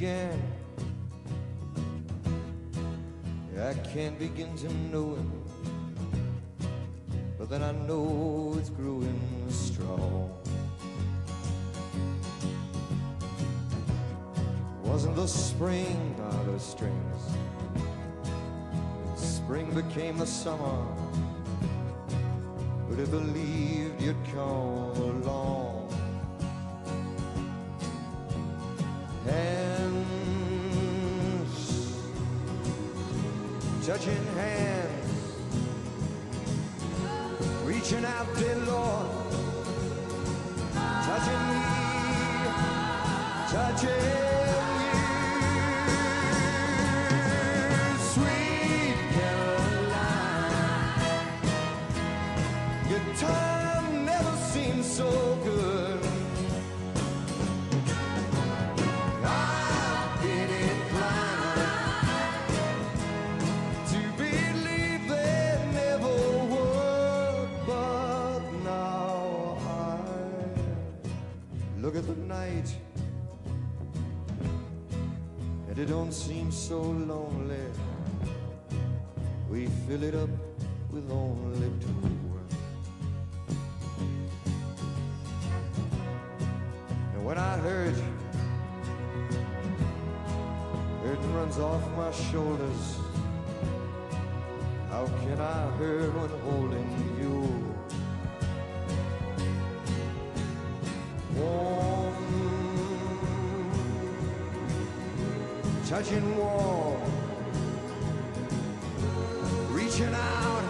began. I can't begin to know it, but then I know it's growing strong. Wasn't the spring by the strings? Spring became the summer. Would have believed you'd come along. Hands touching hands, reaching out, dear Lord, touching me, touching you. Sweet Caroline, your time never seemed so good. I've been inclined to believe they never would, but now I look at the night and it don't seem so lonely. We fill it up with only two. And when I hurt, it runs off my shoulders. How can I hurt when holding you? Warm, touching warm, reaching out